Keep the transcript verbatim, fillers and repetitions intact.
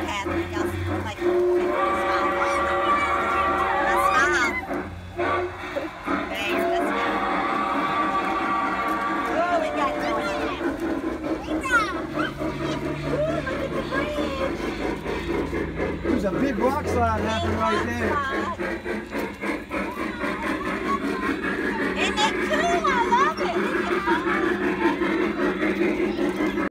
happening. Y'all like smile. Let's smile. There, let's go. Oh, we got going on now. Ooh, look at the bridge. There's a big rock slide happening right there. Rock slide.